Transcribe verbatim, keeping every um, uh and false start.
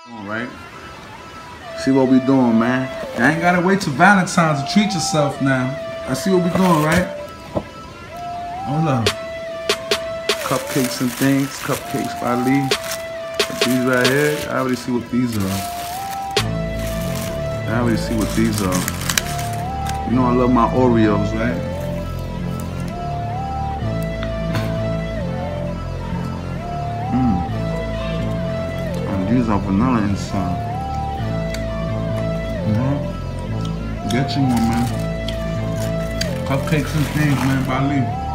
Right? See what we doing, man. I ain't gotta wait till Valentine's to treat yourself now. I see what we doing, right? Hold on. Cupcakes and things. Cupcakes by Lee. But these right here, I already see what these are. I already see what these are. You know I love my Oreos, right? Mmm. And these are vanilla inside. Mm-hmm. Get you one, man. Cupcakes and things, man, by Lee.